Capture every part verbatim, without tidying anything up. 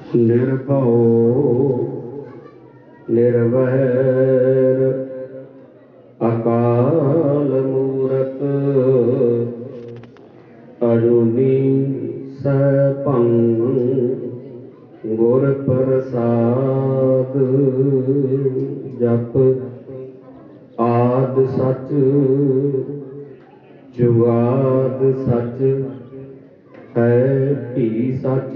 निर्भौ निर्वैर अकाल मूरत अजूनी सैभं गुर प्रसाद। जप आद सच जुगाद सच है भी सच।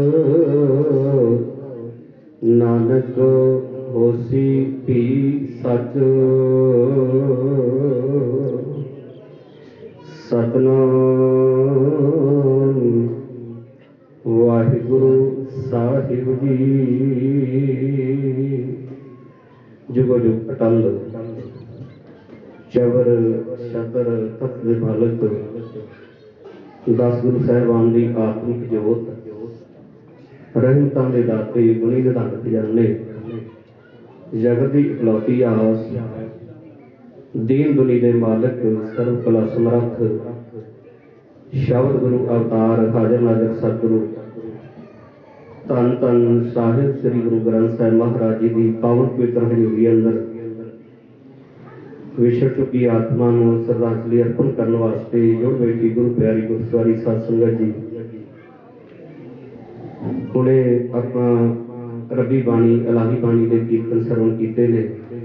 नानक होसी भी सच। सतनाम वाहिगुरु साहिब जी। जुगो जुग अटल चबर छतर तख्त मालक दस गुरु साहिबान की आत्मिक जोत रहमतां दे दाते गुणी निधान खजाने जगत की इकलौती आस दीन दुनी दे मालक सर्व कला समर्थ शब्द गुरु अवतार हाजर नाजर सतगुरु धन धन साहिब श्री गुरु ग्रंथ साहिब महाराज जी की पावन पवित्र हजूरी अंदर विछड़ चुकी आत्मा को श्रद्धांजलि अर्पण करने वास्ते जुड़ बैठी गुरु प्यारी गुरसवारी साध संगत जी। हुणे आपां रबी बाणी इलाही बाणी के कीर्तन सरवण किए ने।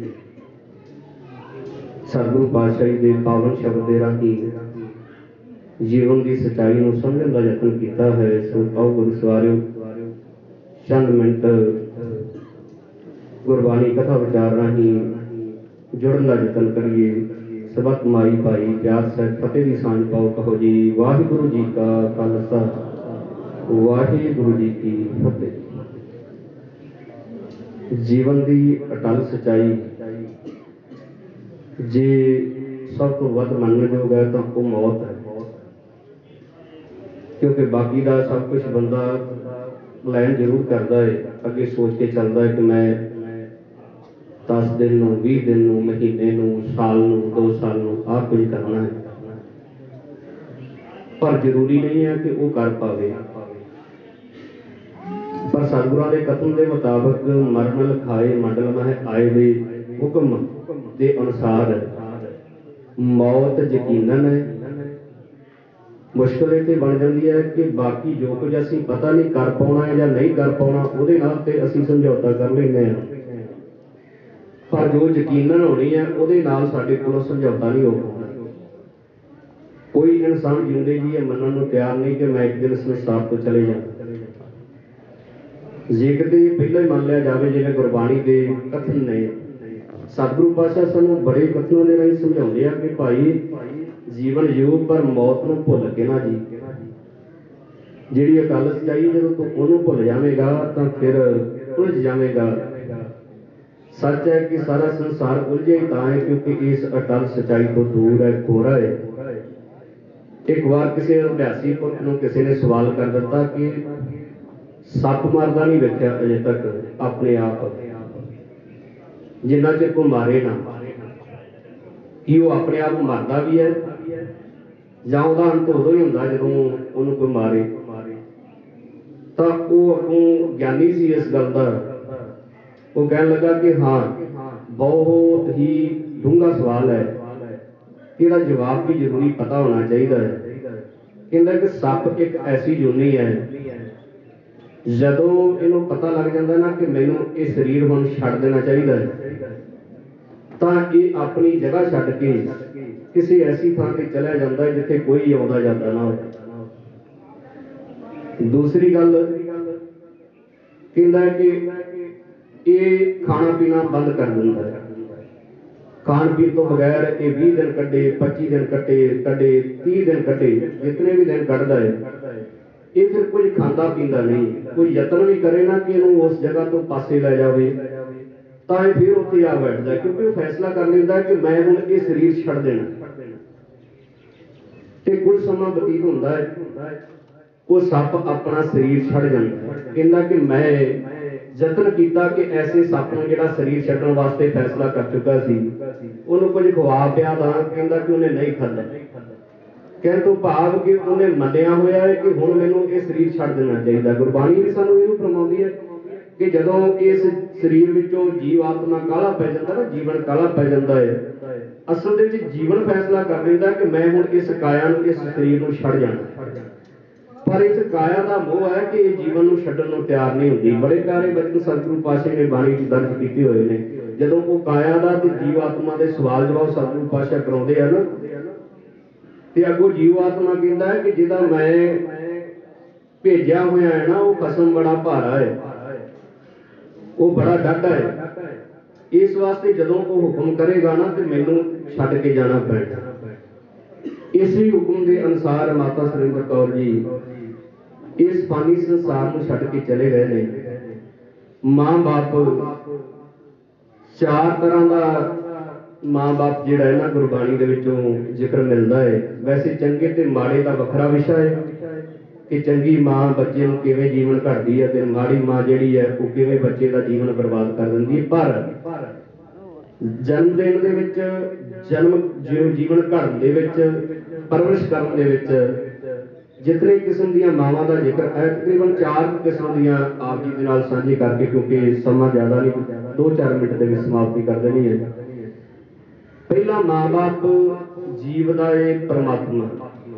सतगुरु पातशाही के पावन शब्द के राही जीवन की सच्चाई को समझने का यत्न किया है। सो आओ गुरु सवारियो चंद मिनट गुरबाणी कथा विचार राही जुड़न का यत्न करिए। सबक माई भाई प्यार साहब फतेह की सांझ पाओ। कहो जी वाहिगुरु जी का खालसा वाहिगुरु जी की फतेह। जीवन की अटल सच्चाई जे सब तो वध मनने योग है तो वो मौत है। क्योंकि बाकी का सब कुछ बंदा प्लैन जरूर करता है, अगे सोच के चलता है कि मैं दस दिन नूं भी दिन नूं महीने नूं साल नूं दो साल नूं आ कुछ करना है, पर जरूरी नहीं है कि वो कर पावे। पर सतगुरां दे कथन के मुताबिक मरण लिखाए मंडल मह आए दे हुक्म के अनुसार मौत यकीनन है। मुश्किल ये बन जाती है कि बाकी जो कुछ असीं पता नहीं कर पाना है या नहीं कर पाना उहदे नाल ते असीं समझौता कर लैंदे हां, पर जो यकीनन होनी है उहदे नाल साडे कोलों समझौता नहीं हो पाना। कोई इंसान जिंदे जी मनन नूं तैयार नहीं कि मैं एक दिन इस संसार तो चले जाऊं। जे किते पहले ही मान लिया जाए जिवें गुरबाणी के कथन ने सतगुरु पातशाह सानूं बड़े कथनों के राही समझाउंदे आ कि भाई जीवन योग पर मौत नूं भुल के ना जी। जिहड़ी अकाल सच्चाई जदों तूं उहनूं भुल जावेगा तां फिर उलझ जावेगा। सच है कि सारा संसार उलझे ही तां है क्योंकि इस अटल सच्चाई तो दूर है, कोरा है। एक बार किसी अभ्यासी पुरख नूं किसी ने सवाल कर दिता कि सप मारदा नहीं वेख्या अजे तक अपने आप, जिन्ना चिर कोई मारे ना कि वो अपने आप मरदा भी है जां उहदा अंत उदों ही हुंदा जदों उहनूं कोई मारे। तां वो अगों ज्ञानी सी इस गल दा, वो कहन लगा कि हाँ बहुत ही डूंगा सवाल है, इसका जवाब भी जरूरी पता होना चाहिए है। कहंदा कि सप एक ऐसी जूनी है जदों इहनूं पता लग जाता ना कि मैनूं ये शरीर हुण छड्ड देना चाहिए तां ये अपनी जगह छड्ड के किसी ऐसी थां ते चलिया जाता है जिथे कोई आउंदा जांदा ना हो। दूसरी गल कहंदा है कि ये खाना पीना बंद कर दिंदा है। खाण पीण तो बगैर ये बीस दिन कटे पच्ची दिन कटे कटे तीस दिन कटे जितने भी दिन कटदा है ये फिर कुछ खांदा पींदा नहीं, कोई यत्न भी करे ना कि इहनूं उस जगह तो पासे लै जावे तां फिर उत्थे आ बैठदा है, क्योंकि वो फैसला कर लैंदा कि मैं हुण ये शरीर छड्ड देना। ते कुछ समा बतीत हुंदा है वो सप अपना शरीर छड्ड जांदा है। कहंदा कि मैं यत्न किया कि ऐसे सप नूं जिहड़ा शरीर छड्डण वास्ते फैसला कर चुका सी उहनूं कुछ खवा पिया तां कहंदा कि उहने नहीं खाधा। कहने तो भाव कि उन्हें मन्निया होया है कि हुण मैनूं ये शरीर छड्ड देना चाहिए। गुरबाणी भी सानूं इहो फरमाउंदी है कि जदों इस शरीर विचों जीव आत्मा काला पै जांदा ना, जीवन काला पै जांदा है, असल दे विच जीवन फैसला कर लैंदा कि मैं हुण इस काया नूं, इस शरीर नूं छड्ड जाना। पर इस काया का मोह है कि जीवन नूं छड्डण नूं तैयार नहीं हुंदी। बड़े प्यारे बचन सतगुरु पातशाह ने बाणी च दर्ज कीते होए ने। जदों वो काया दा ते जीव आत्मा दे सवाल जवाब सतगुरु पातशाह कराउंदे आ ना, ते अगों जीव आत्मा कहता है कि जिहदा मैं भेजिया होया है ना, वो खसम बड़ा भारा है, वो बड़ा डाढा है। इस वास्ते जदों वो हुक्म करेगा ना तो मैनूं छड्ड के जाना पैना। इसी हुक्म के अनुसार माता सुरिंदर कौर जी इस फानी संसार को छड्ड के चले गए ने। मां बाप चार तरह का मां बाप जिहड़ा है ना गुरबाणी दे विचों जिक्र मिलता है। वैसे चंगे ते माड़े का वखरा विषय है कि चंगी मां बच्चे नूं किवें जीवन घड़दी है ते माड़ी मां जिहड़ी है वो किवें बच्चे का जीवन बर्बाद कर दिंदी है। पर जन्म देण दे विच, जन्म जो जीवन घड़न दे विच, परवरिश करन दे विच जितने किस्म दी मावां दा जिक्र है, तकरीबन चार किस्म दी आप जी दे नाल साझी करके, क्योंकि समा ज्यादा नहीं, दो चार मिनट दे विच समाप्ति कर देनी है। पहला मां बाप जीव दा है परमात्मा,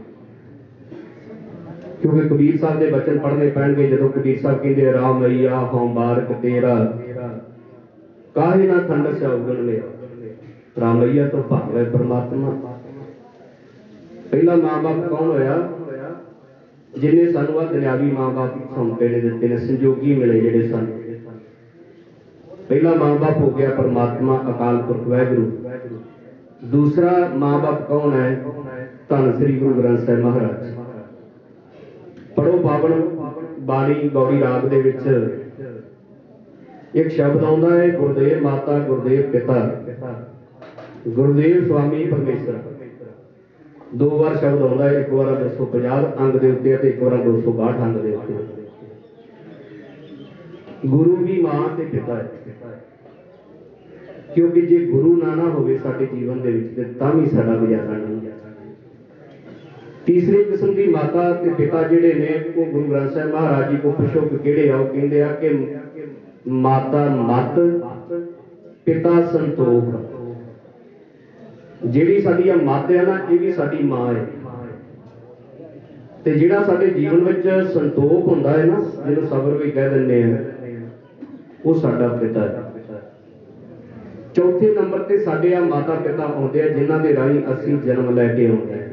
क्योंकि कबीर साहब के बचन पढ़ने पैणगे। जदों कबीर साहब कहते राम मैया हों बारक तेरा काहे ना खंड से उगन ले, राम मैया तो भाव है परमात्मा। पहला मां बाप कौन होया? जिन्हें सानू दुनियावी मां बाप सौंपे ने दिते ने, संजोगी मिले जिहड़े सन। पहला मां बाप हो गया परमात्मा अकाल पुरख वाहिगुरू। दूसरा मां बाप कौन है? धन श्री गुरु ग्रंथ साहिब महाराज। पढ़ो पावन बाणी गौड़ी राग दे विच एक शब्द आउंदा है, गुरदेव माता गुरदेव पिता गुरदेव स्वामी परमेश्वर। दो बार शब्द आउंदा है, एक बार दो सौ पचास अंग दे उत्ते ते एक बार दो सौ बाहठ अंग दे उत्ते। गुरु भी मां ते पिता है, क्योंकि जे गुरु ना ना होवे साडे जीवन दे विच ते तां भी साडा गुजारा नहीं। तीसरी किस्म की माता ते पिता जिहड़े ने वो गुरु ग्रंथ साहिब महाराज जी को पुछो कि किहड़े आ? कहंदे आ कि माता मत पिता संतोख। जिहड़ी साडी मत है ना, ये भी साडी मां है। ते जिहड़ा साडे जीवन विच संतोख हुंदा है ना, जिहनूं सबर भी कह दिंदे आ, वो साडा पिता है। चौथे नंबर ते साडे आ माता पिता आउंदे आ, जिन्हां दे राहीं असीं जन्म लैके आउंदे आ,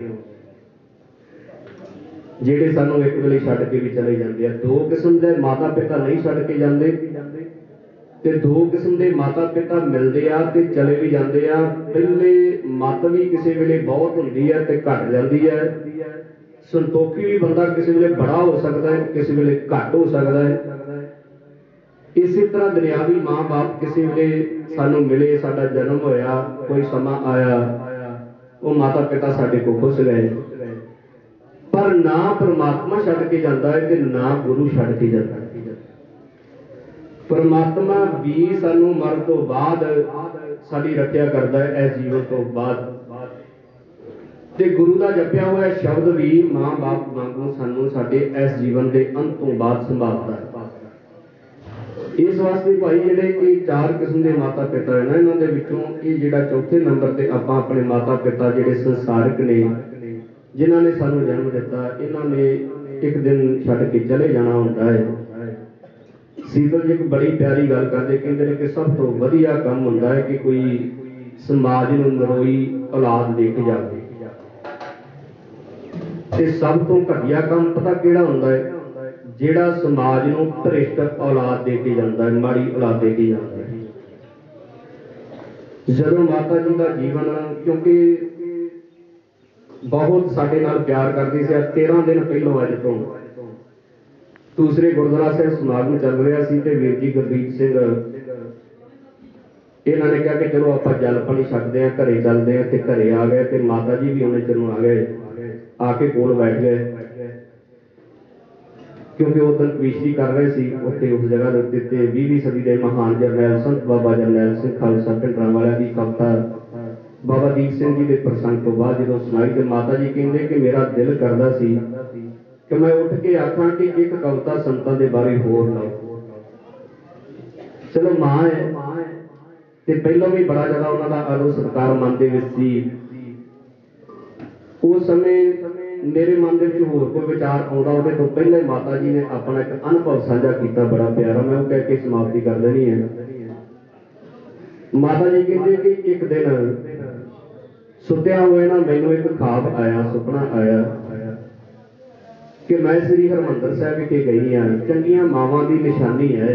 जिहड़े सानूं एक वेले छड्ड के भी चले जांदे आ। दो किस्म दे माता पिता नहीं छड्ड के जांदे ते दो किस्म के माता पिता मिलते आ ते चले भी जाते आ। पहले मत भी किसी वेले बहुत होंदी है ते घट जाती है। संतोखी भी बंदा किसी वेले बड़ा हो सकता है, किसी वेले घट हो सकता है। इसी तरह दुनियावी माँ बाप किसी वेले सानू मिले, साडा जन्म होया, कोई समा आया, वो माता पिता साडे को खुश गए, पर ना परमात्मा छड्ड के जाता है ते ना गुरु छड्ड के जाता है। परमात्मा भी सानू मरण तो बाद साडी रखिया करता है, इस जीवन तो बाद। ते गुरु का जपिया हुआ शब्द भी मां बाप वांगू सानू साडे इस जीवन के अंत तो बाद संभालता है। इस वास्ते भाई जिहड़े कि चार किस्म के माता पिता है ना, इन्हां दे विचों ये जिहड़ा चौथे नंबर ते आपां अपने माता पिता जिहड़े संसारिक ने, जिन्हां ने सानू जन्म दिता, इन्हां ने एक दिन छड्ड के चले जाना हुंदा है। सीतल जी एक बड़ी प्यारी गल करते, कहते हैं कि सब तो वधिया काम हुंदा है कि कोई समाज नूं नरोई औलाद दे के जावे। ते सब तो घटिया काम पता किहड़ा हुंदा है? जिहड़ा समाज नूं भ्रिष्ट औलाद दे के जांदा है, माड़ी औलाद दे के जांदा है। जदों माता जी का जीवन, क्योंकि बहुत साडे नाल प्यार करदी सी, तेरह दिन पहलों अज तो दूसरे गुरुद्वारा साहिब समागम चल रहा सी ते वीर जी गुरदीप सिंह इन्हों ने कहा कि चलो आप जल पानी छकते हैं, घरे चलते हैं। ते घरे आ गए ते माता जी भी उन्हें चलो आ गए, आके कोल बैठ गए, क्योंकि उस दिन कवीशी कर रहे सी उत्थे उस जगह के उत्ते। बीहवीं सदी के महान जरनैल संत बाबा जरनैल सिंह खालसा भिंडरां वालियां दी कविता बाबा दीप सिंह जी के प्रसंग तो बाद जो सुनाई तो माता जी कहते कि मेरा दिल करता सी कि मैं उठ के आखा कि एक कविता संतां दे बारे होर लाओ। चलो मां है ते पहलों भी बड़ा ज्यादा उन्होंने आदर सत्कार मन दे विच सी। उस समय मेरे मन के होर कोई विचार आता वो तो पहले माता जी ने अपना एक अनुभव साझा किया बड़ा प्यारा, मैं वो कह के समाप्ति कर देनी है। माता जी कहते कि एक दिन सुत्या हुए ना मैनू एक ख्वाब आया, सुपना आया कि मैं श्री हरमंदर साहब विखे गई हाँ, चंगियां मावां की निशानी है।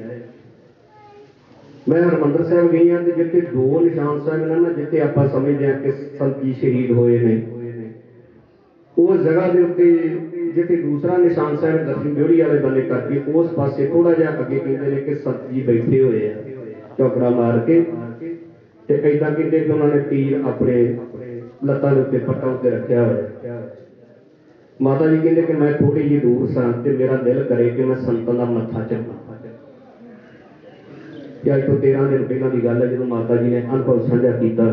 मैं हरमंदर साहब गई हाँ जिथे दो निशान साहब ने ना, जिथे आप समझते हैं कि संत जी शहीद होए ने, उस जगह के उत्ते जिथे दूसरा निशान साहब दसवीं ब्योड़ी वाले बने करके उस पासे थोड़ा जहा अगे कहते हैं कि संत जी बैठे हुए हैं चौकड़ा मार के, इदा कहते कि उन्होंने तीर अपने लत्तां के उत्ते पट्टां उत्ते रखा हुआ। माता जी कहते कि मैं थोड़ी जी दूर सा ते मेरा दिल करे कि मैं संतां दा मत्था चुम्मा। अज तो तेरह दिन पहला की गल है जो माता जी ने अनुभव साझा किया,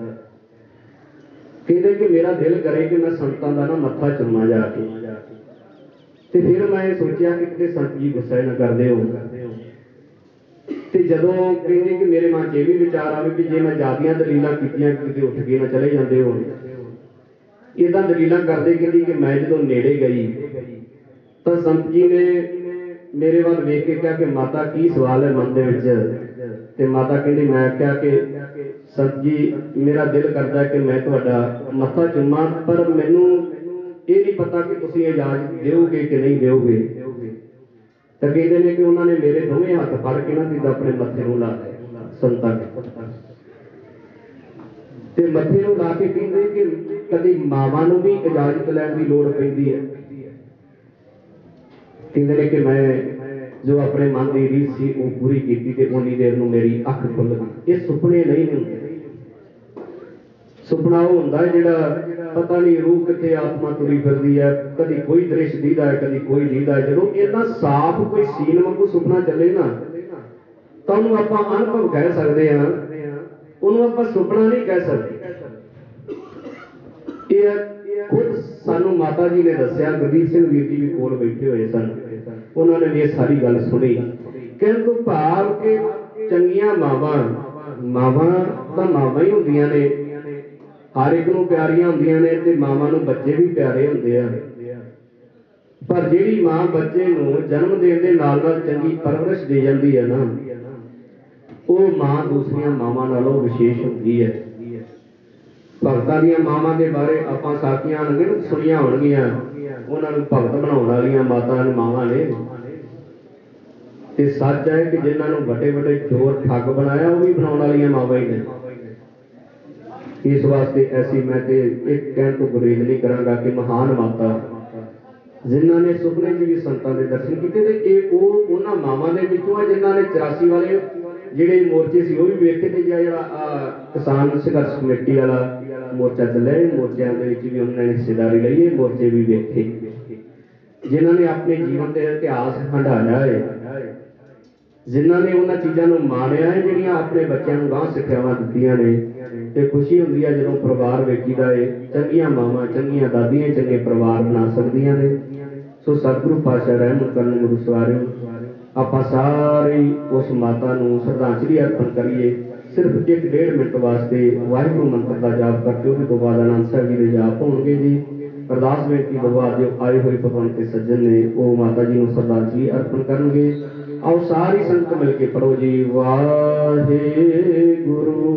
कहते कि मेरा दिल करे कि मैं संतां दा ना मत्था चुम्मा जाके। ते फिर मैं सोचा कि कितने संत जी गुस्सा न करते हो, ते जदों कहते कि मेरे मन च भी विचार आवे कि जे मैं ज्यादा दलीलां कीतियां किते उठ के ना चले जाते हो, इदां दलीलां करते कहती कि मैं जदों नेड़े गई तो संत जी ने मेरे वाल वेख के कहा कि माता की सवाल है मन दे विच, ते माता कहती मैं क्या कि संत जी मेरा दिल करता है कि मैं तुहाडा मत्था चुम्मा, पर मैनू ये नहीं पता कि तुसीं इजाजत दोगे कि नहीं दोगे। तो कहते हैं कि उन्होंने मेरे दोवें हाथ फड़ के ना सीधा अपने मत्थे नूं ला लिया संतां ते मत्थे नूं ला के कहते कि कभी मावां नूं भी इजाजत लैण की लोड़ पैंदी है। कहते कि मैं जो अपने मन की रीत सी वो पूरी की ते उन्नी देर नूं मेरी अख खुल गई। ये सुपने नहीं होंदे, सुपना वो होंदा है जिहड़ा पता नहीं रूह कित्थे आत्मा तुरी फिरदी है, कभी कोई दृश्य दीदा है कभी कोई दीदा है। जदों इन्ना साफ कोई सीन वांगू सुपना चले ना तो उन्होंने आपां अनुभव कह सकते हैं, उन्होंने आपां सुपना नहीं कह सकते। ये खुद सानू माता जी ने दसिया, गुरदीप सिंह वीर जी भी कोल बैठे हुए सन, उन्होंने भी ये सारी गल सुनी। कहने तो भाव के चंगियां मावां मावां तां मावां ही हुंदियां ने, हर एक नूं प्यारियां हुंदियां ने ते मावां नूं बच्चे भी प्यारे हुंदे आ, पर जिहड़ी मां बच्चे नूं जन्म देण दे नाल नाल चंगी परवरिश दे जांदी है ना, वो मां दूसरियां मावां नालों विशेष हुंदी है। भगतां दीयां मावां दे बारे आपां साखियां सुणियां होणगीਆਂ, उन्हां नूं भगत बनाउण वालियां मातां ने मावां ने। ते सच है कि जिन्हां नूं बड़े बड़े चोर ठग बनाया वो भी बनाउण वालियां मावां ही ने। इस वास्ते ऐसी मैं ते एक कहण तो गुरेज नहीं करांगा कि महान माता जिन्हां ने सुपने च भी संतां दे दर्शन कीते ते इह वो उन्हां मावां दे विचों आ जिन्हां ने चौरासी वाले जिहड़े मोर्चे सी वो भी वेखे ते जिहड़ा किसान संघर्ष कमेटी वाला मोर्चा चलिया, मोर्चों के भी उन्होंने हिस्सेदारी ली, मोर्चे भी वेखे जिन्होंने अपने जीवन के इतिहास हंडाया है, जिन्होंने उन्होंने चीज़ों को माणिया है जिहड़ियां अपने बच्चों को गांह सिक्ख्यावां दित्तियां ने। ते खुशी हुंदी है जदों परिवार वेखीदा है, चंगियां मावां चंगियां दादियां चंगे परिवार बना सकदियां ने। सो सतगुरु पातशाह रहमत करन गुरु सवारिओ, आपां सारे उस माता नूं श्रद्धांजलि अर्पण करिए। सिर्फ एक डेढ़ मिनट वास्ते वाहिगुरू मंत्र का जाप करके उसके तो बाद आनंद साहब जी के जाप होंगे जी। अरदास बेनती तो बाद जो आए हुए भगवंत के सज्जन ने वो माता जी को श्रद्धांजलि अर्पण करेंगे। आओ सारी संगत मिलके पढ़ो जी, वाहे गुरु